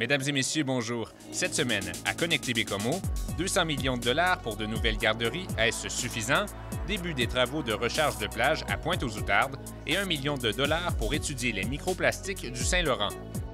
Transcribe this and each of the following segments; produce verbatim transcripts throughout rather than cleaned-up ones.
Mesdames et messieurs, bonjour. Cette semaine, à Connecter Baie-Comeau, deux cents millions de dollars pour de nouvelles garderies, est-ce suffisant? Début des travaux de recharge de plage à Pointe-aux-Outardes et un million de dollars pour étudier les microplastiques du Saint-Laurent.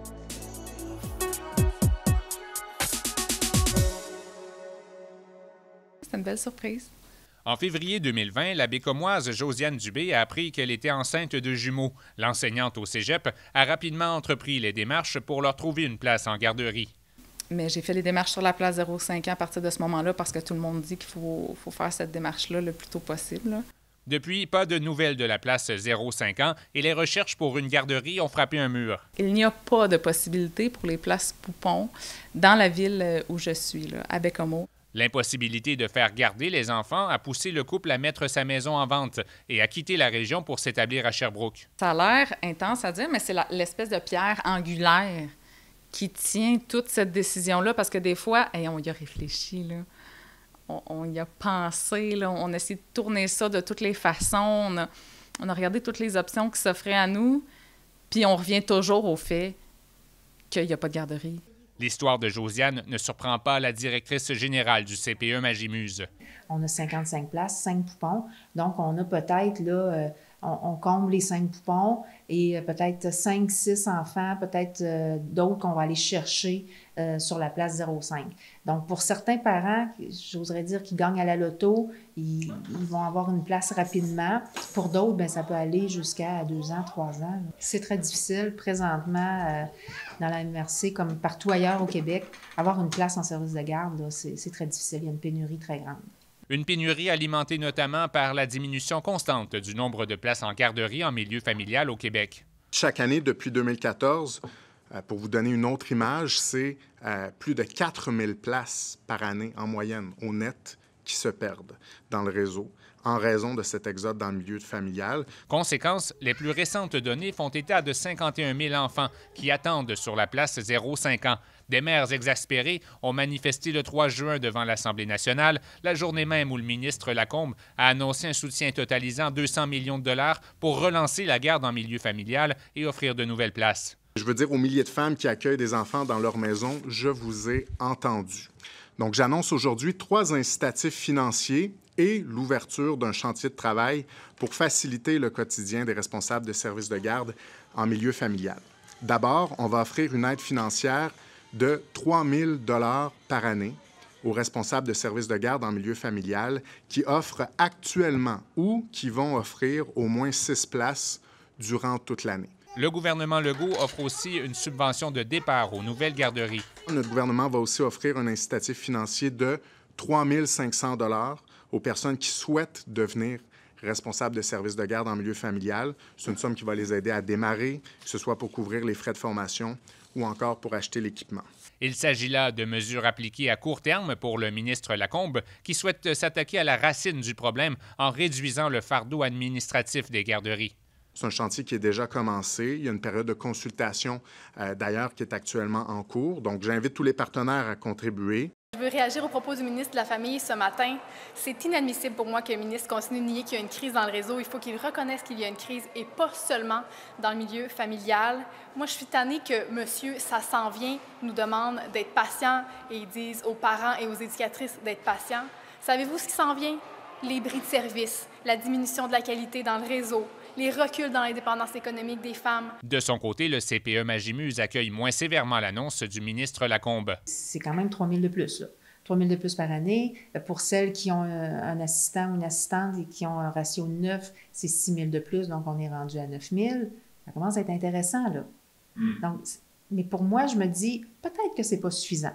C'est une belle surprise. En février deux mille vingt, la Bécomoise Josiane Dubé a appris qu'elle était enceinte de jumeaux. L'enseignante au cégep a rapidement entrepris les démarches pour leur trouver une place en garderie. Mais j'ai fait les démarches sur la place zéro cinq ans à partir de ce moment-là parce que tout le monde dit qu'il faut, faut faire cette démarche-là le plus tôt possible. Là. Depuis, pas de nouvelles de la place zéro cinq ans et les recherches pour une garderie ont frappé un mur. Il n'y a pas de possibilité pour les places poupons dans la ville où je suis, là, à Baie-Comeau. L'impossibilité de faire garder les enfants a poussé le couple à mettre sa maison en vente et à quitter la région pour s'établir à Sherbrooke. Ça a l'air intense à dire, mais c'est la, l'espèce de pierre angulaire qui tient toute cette décision-là parce que des fois, hey, on y a réfléchi, là. On, on y a pensé, là. On a essayé de tourner ça de toutes les façons. On a, on a regardé toutes les options qui s'offraient à nous, puis on revient toujours au fait qu'il n'y a pas de garderie. L'histoire de Josiane ne surprend pas la directrice générale du C P E Magimuse. On a cinquante-cinq places, cinq poupons. Donc, on a peut-être, là, euh, on, on comble les cinq poupons et euh, peut-être cinq, six enfants, peut-être euh, d'autres qu'on va aller chercher euh, sur la place zéro cinq. Donc, pour certains parents, j'oserais dire qu'ils gagnent à la loto, ils, ils vont avoir une place rapidement. Pour d'autres, bien, ça peut aller jusqu'à deux ans, trois ans. C'est très difficile présentement euh, dans la M R C, comme partout ailleurs au Québec, avoir une place en service de garde, là, c'est, c'est très difficile. Il y a une pénurie très grande. Une pénurie alimentée notamment par la diminution constante du nombre de places en garderie en milieu familial au Québec. Chaque année, depuis deux mille quatorze, euh, pour vous donner une autre image, c'est euh, plus de quatre mille places par année en moyenne, au net, qui se perdent dans le réseau en raison de cet exode dans le milieu familial. Conséquence, les plus récentes données font état de cinquante et un mille enfants qui attendent sur la place zéro cinq ans. Des mères exaspérées ont manifesté le trois juin devant l'Assemblée nationale, la journée même où le ministre Lacombe a annoncé un soutien totalisant deux cents millions de dollars pour relancer la garde en milieu familial et offrir de nouvelles places. Je veux dire aux milliers de femmes qui accueillent des enfants dans leur maison, je vous ai entendu. Donc, j'annonce aujourd'hui trois incitatifs financiers et l'ouverture d'un chantier de travail pour faciliter le quotidien des responsables de services de garde en milieu familial. D'abord, on va offrir une aide financière de trois mille dollars par année aux responsables de services de garde en milieu familial qui offrent actuellement ou qui vont offrir au moins six places durant toute l'année. Le gouvernement Legault offre aussi une subvention de départ aux nouvelles garderies. Notre gouvernement va aussi offrir un incitatif financier de trois mille cinq cents dollars aux personnes qui souhaitent devenir responsables de services de garde en milieu familial. C'est une somme qui va les aider à démarrer, que ce soit pour couvrir les frais de formation ou encore pour acheter l'équipement. Il s'agit là de mesures appliquées à court terme pour le ministre Lacombe, qui souhaite s'attaquer à la racine du problème en réduisant le fardeau administratif des garderies. C'est un chantier qui est déjà commencé. Il y a une période de consultation, euh, d'ailleurs, qui est actuellement en cours. Donc, j'invite tous les partenaires à contribuer. Je veux réagir aux propos du ministre de la Famille ce matin. C'est inadmissible pour moi que le ministre continue de nier qu'il y a une crise dans le réseau. Il faut qu'il reconnaisse qu'il y a une crise et pas seulement dans le milieu familial. Moi, je suis tannée que monsieur, ça s'en vient, nous demande d'être patient et ils disent aux parents et aux éducatrices d'être patients. Savez-vous ce qui s'en vient? Les bris de service, la diminution de la qualité dans le réseau, les reculs dans l'indépendance économique des femmes. De son côté, le C P E Magimuse accueille moins sévèrement l'annonce du ministre Lacombe. C'est quand même trois mille de plus, là. trois mille de plus par année. Pour celles qui ont un assistant ou une assistante et qui ont un ratio neuf, c'est six mille de plus, donc on est rendu à neuf mille. Ça commence à être intéressant, là. Mm. Donc, mais pour moi, je me dis, peut-être que c'est pas suffisant.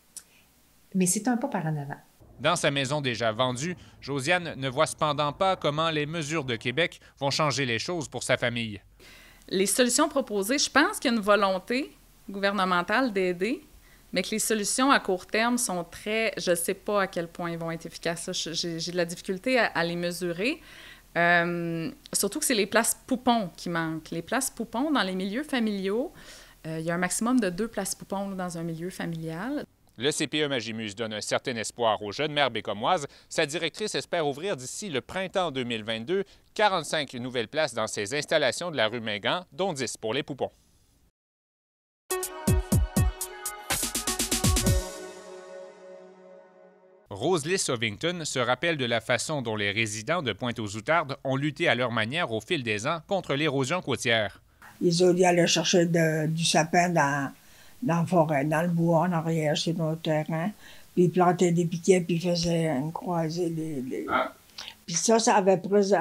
Mais c'est un pas par en avant. Dans sa maison déjà vendue, Josiane ne voit cependant pas comment les mesures de Québec vont changer les choses pour sa famille. Les solutions proposées, je pense qu'il y a une volonté gouvernementale d'aider, mais que les solutions à court terme sont très... Je ne sais pas à quel point ils vont être efficaces. J'ai, j'ai de la difficulté à, à les mesurer. Euh, surtout que c'est les places poupons qui manquent. Les places poupons dans les milieux familiaux, euh, il y a un maximum de deux places poupons là, dans un milieu familial. Le C P E Magimuse donne un certain espoir aux jeunes mères bécomoises. Sa directrice espère ouvrir d'ici le printemps deux mille vingt-deux quarante-cinq nouvelles places dans ses installations de la rue Mingan, dont dix pour les poupons. Rose-Lys Ovington se rappelle de la façon dont les résidents de Pointe-aux-Outardes ont lutté à leur manière au fil des ans contre l'érosion côtière. Ils ont allaient chercher de, du sapin dans, dans la forêt, dans le bois, en arrière, sur notre terrain. Puis ils plantaient des piquets, puis ils faisaient une croisée. Les, les... Ah. Puis ça, ça avait,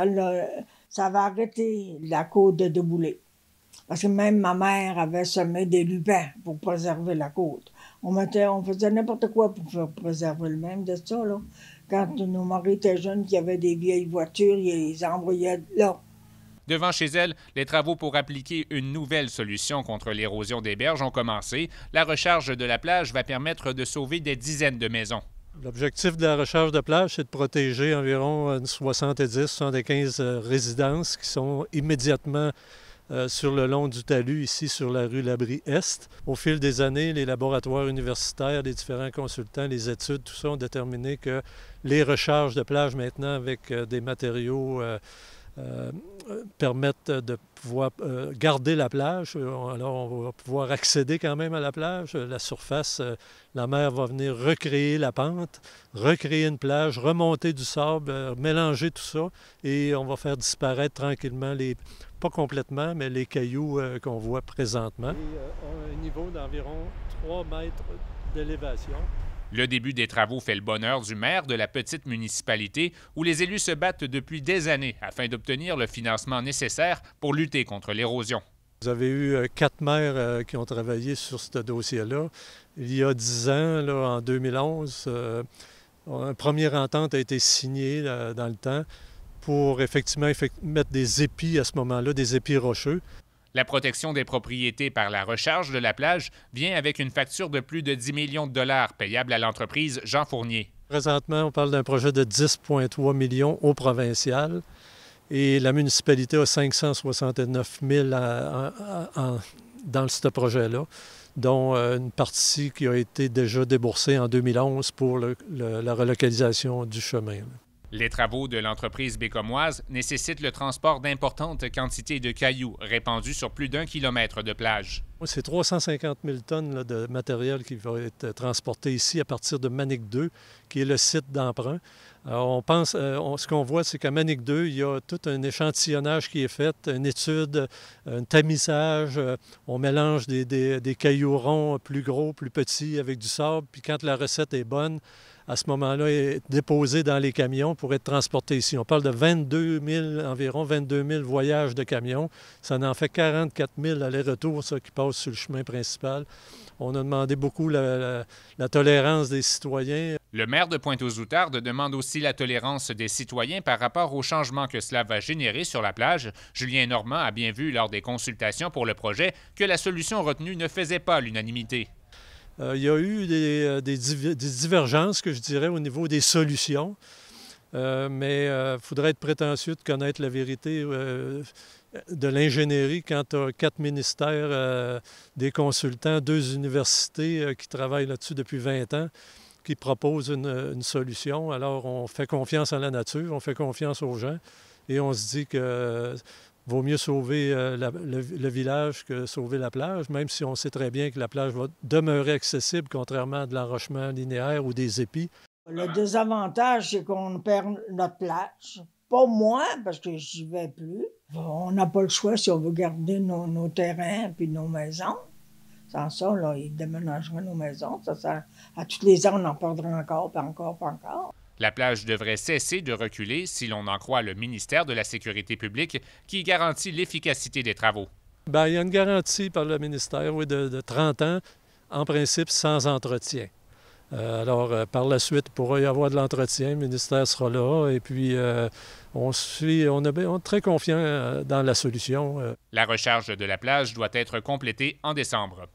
ça avait arrêté la côte de débouler. Parce que même ma mère avait semé des lupins pour préserver la côte. On, mettait, on faisait n'importe quoi pour faire préserver le même de ça, là. Quand nos maris étaient jeunes, qui avaient des vieilles voitures, ils les envoyaient là. Devant chez elle, les travaux pour appliquer une nouvelle solution contre l'érosion des berges ont commencé. La recharge de la plage va permettre de sauver des dizaines de maisons. L'objectif de la recharge de plage, c'est de protéger environ soixante-dix à soixante-quinze résidences qui sont immédiatement euh, sur le long du talus, ici sur la rue Labrie-Est. Au fil des années, les laboratoires universitaires, les différents consultants, les études, tout ça ont déterminé que les recharges de plage maintenant avec euh, des matériaux euh, Euh, permettent de pouvoir euh, garder la plage. Alors, on va pouvoir accéder quand même à la plage. La surface, euh, la mer va venir recréer la pente, recréer une plage, remonter du sable, euh, mélanger tout ça et on va faire disparaître tranquillement, les, pas complètement, mais les cailloux euh, qu'on voit présentement. Et, euh, un niveau d'environ trois mètres d'élévation. Le début des travaux fait le bonheur du maire de la petite municipalité où les élus se battent depuis des années afin d'obtenir le financement nécessaire pour lutter contre l'érosion. Vous avez eu quatre maires euh, qui ont travaillé sur ce dossier-là. Il y a dix ans, là, en deux mille onze, euh, une première entente a été signée là, dans le temps pour effectivement effect- mettre des épis à ce moment-là, des épis rocheux. La protection des propriétés par la recharge de la plage vient avec une facture de plus de dix millions de dollars payable à l'entreprise Jean Fournier. Présentement, on parle d'un projet de dix virgule trois millions au provincial et la municipalité a cinq cent soixante-neuf mille en, en, en, dans ce projet-là, dont une partie qui a été déjà déboursée en deux mille onze pour le, le, la relocalisation du chemin. Les travaux de l'entreprise bécomoise nécessitent le transport d'importantes quantités de cailloux répandus sur plus d'un kilomètre de plage. C'est trois cent cinquante mille tonnes là, de matériel qui va être transporté ici à partir de Manic deux, qui est le site d'emprunt. Alors, on pense, euh, on, ce qu'on voit, c'est qu'à Manic deux, il y a tout un échantillonnage qui est fait, une étude, un tamisage. Euh, on mélange des, des, des cailloux ronds plus gros, plus petits avec du sable. Puis quand la recette est bonne, à ce moment-là, est déposée dans les camions pour être transportée ici. On parle de vingt-deux mille, environ vingt-deux mille voyages de camions. Ça en fait quarante-quatre mille allers-retours, ça, qui passent sur le chemin principal. On a demandé beaucoup la, la, la tolérance des citoyens. Le maire de Pointe-aux-Outardes demande aussi la tolérance des citoyens par rapport aux changements que cela va générer sur la plage. Julien Normand a bien vu lors des consultations pour le projet que la solution retenue ne faisait pas l'unanimité. Euh, il y a eu des, des, des divergences, que je dirais, au niveau des solutions. Euh, mais il euh, faudrait être prétentieux de connaître la vérité euh, de l'ingénierie quand tu as quatre ministères, euh, des consultants, deux universités euh, qui travaillent là-dessus depuis vingt ans, qui proposent une, une solution. Alors, on fait confiance à la nature, on fait confiance aux gens et on se dit que euh, vaut mieux sauver euh, la, le, le village que sauver la plage, même si on sait très bien que la plage va demeurer accessible, contrairement à de l'enrochement linéaire ou des épis. Le désavantage, c'est qu'on perd notre plage. Pas moi, parce que j'y vais plus. On n'a pas le choix si on veut garder nos, nos terrains et nos maisons. Sans ça, là, ils déménageraient nos maisons. Ça, ça, à tous les ans, on en perdrait encore, pas encore, pas encore. La plage devrait cesser de reculer si l'on en croit le ministère de la Sécurité publique qui garantit l'efficacité des travaux. Bien, il y a une garantie par le ministère, oui, de, de trente ans, en principe sans entretien. Euh, alors, euh, par la suite, il pourra y avoir de l'entretien, le ministère sera là, et puis euh, on, suit, on, est, on est très confiant euh, dans la solution. Euh. La recharge de la plage doit être complétée en décembre.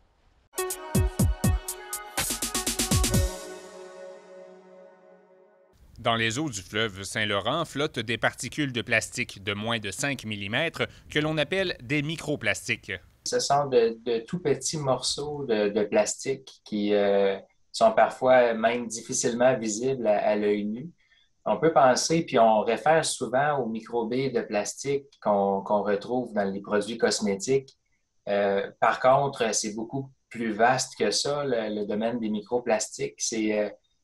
Dans les eaux du fleuve Saint-Laurent flottent des particules de plastique de moins de cinq millimètres que l'on appelle des microplastiques. Ce sont de, de tout petits morceaux de, de plastique qui euh, sont parfois même difficilement visibles à, à l'œil nu. On peut penser, puis on réfère souvent aux microbilles de plastique qu'on qu'on retrouve dans les produits cosmétiques. Euh, par contre, c'est beaucoup plus vaste que ça, le, le domaine des microplastiques. C'est... Euh,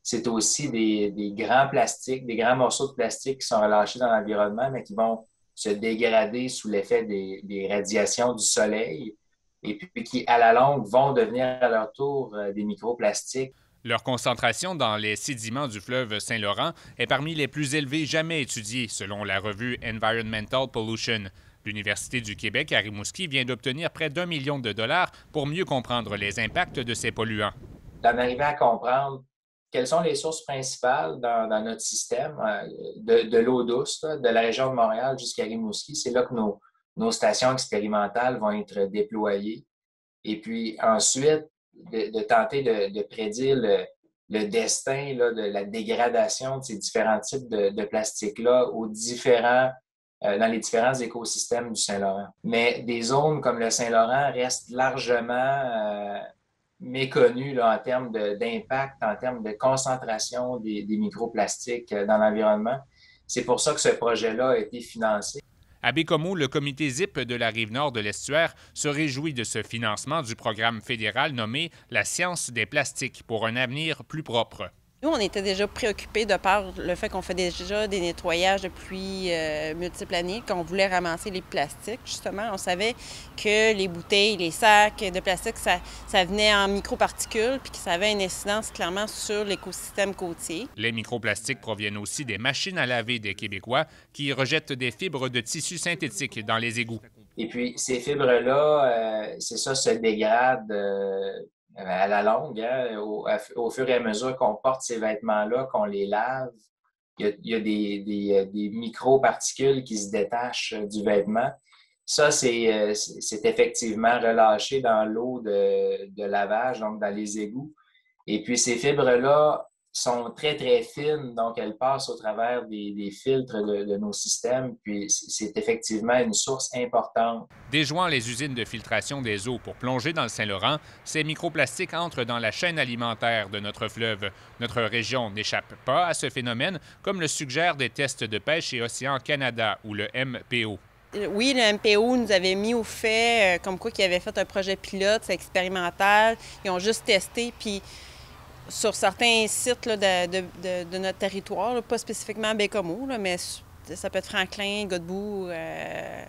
c'est aussi des, des grands plastiques, des grands morceaux de plastique qui sont relâchés dans l'environnement, mais qui vont se dégrader sous l'effet des, des radiations du soleil et puis qui, à la longue, vont devenir à leur tour des microplastiques. Leur concentration dans les sédiments du fleuve Saint-Laurent est parmi les plus élevées jamais étudiées, selon la revue Environmental Pollution. L'Université du Québec à Rimouski vient d'obtenir près d'un million de dollars pour mieux comprendre les impacts de ces polluants. D'en arriver à comprendre quelles sont les sources principales dans, dans notre système de, de l'eau douce, là, de la région de Montréal jusqu'à Rimouski. C'est là que nos, nos stations expérimentales vont être déployées. Et puis ensuite, de, de tenter de, de prédire le, le destin là, de la dégradation de ces différents types de, de plastique-là aux différents, euh, dans les différents écosystèmes du Saint-Laurent. Mais des zones comme le Saint-Laurent restent largement euh, méconnues là, en termes de, d'impact, en termes de concentration des, des microplastiques dans l'environnement. C'est pour ça que ce projet-là a été financé. À Bécomo, le comité Z I P de la Rive-Nord de l'Estuaire se réjouit de ce financement du programme fédéral nommé « La science des plastiques pour un avenir plus propre ». Nous, on était déjà préoccupés de par le fait qu'on fait déjà des nettoyages depuis euh, multiples années, qu'on voulait ramasser les plastiques, justement. On savait que les bouteilles, les sacs de plastique, ça, ça venait en microparticules puis que ça avait une incidence clairement sur l'écosystème côtier. Les microplastiques proviennent aussi des machines à laver des Québécois qui rejettent des fibres de tissus synthétiques dans les égouts. Et puis, ces fibres-là, euh, c'est ça, se dégradent euh, à la longue, hein, au, au fur et à mesure qu'on porte ces vêtements-là, qu'on les lave. Il y a, il y a des, des, des microparticules qui se détachent du vêtement. Ça, c'est, c'est effectivement relâché dans l'eau de, de lavage, donc dans les égouts. Et puis, ces fibres-là sont très, très fines, donc elles passent au travers des, des filtres de, de nos systèmes, puis c'est effectivement une source importante. Déjouant les usines de filtration des eaux pour plonger dans le Saint-Laurent, ces microplastiques entrent dans la chaîne alimentaire de notre fleuve. Notre région n'échappe pas à ce phénomène, comme le suggèrent des tests de pêche et Océan Canada ou le M P O. Oui, le M P O nous avait mis au fait, euh, comme quoi qu'ils avaient fait un projet pilote, c'est expérimental, ils ont juste testé, puis sur certains sites là, de, de, de, de notre territoire, là, pas spécifiquement à Bécomo, là, mais ça peut être Franklin, Godbout euh,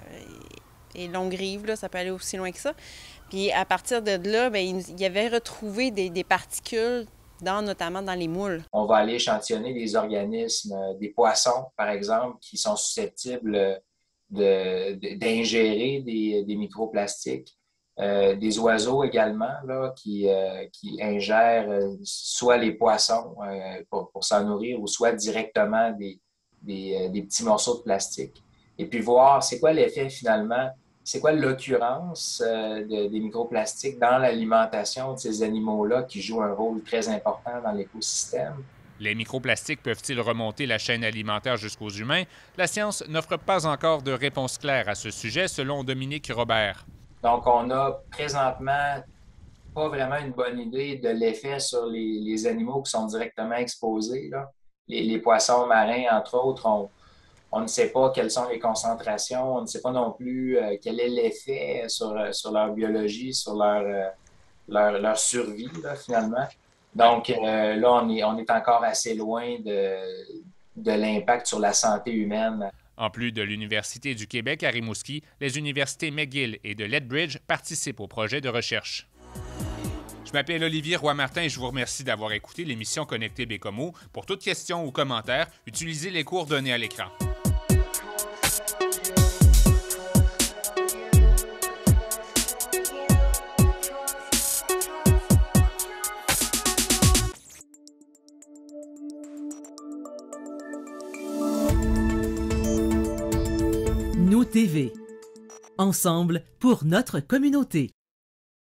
et Longue-Rive, là, ça peut aller aussi loin que ça. Puis à partir de là, bien, il y avait retrouvé des, des particules, dans, notamment dans les moules. On va aller échantillonner des organismes, des poissons, par exemple, qui sont susceptibles de, de, d'ingérer des, des microplastiques. Euh, des oiseaux également là, qui, euh, qui ingèrent euh, soit les poissons euh, pour, pour s'en nourrir ou soit directement des, des, euh, des petits morceaux de plastique. Et puis voir c'est quoi l'effet finalement, c'est quoi l'occurrence euh, de, des microplastiques dans l'alimentation de ces animaux-là qui jouent un rôle très important dans l'écosystème. Les microplastiques peuvent-ils remonter la chaîne alimentaire jusqu'aux humains? La science n'offre pas encore de réponse claire à ce sujet, selon Dominique Robert. Donc, on a présentement pas vraiment une bonne idée de l'effet sur les, les animaux qui sont directement exposés, là. Les, les poissons marins, entre autres, on, on ne sait pas quelles sont les concentrations, on ne sait pas non plus euh, quel est l'effet sur, sur leur biologie, sur leur, euh, leur, leur survie, là, finalement. Donc, euh, là, on est, on est encore assez loin de, de l'impact sur la santé humaine. En plus de l'Université du Québec à Rimouski, les universités McGill et de Lethbridge participent au projet de recherche. Je m'appelle Olivier Roy-Martin et je vous remercie d'avoir écouté l'émission Connecté Bécomo. Pour toute question ou commentaire, utilisez les coordonnées à l'écran. Nous T V. Ensemble pour notre communauté.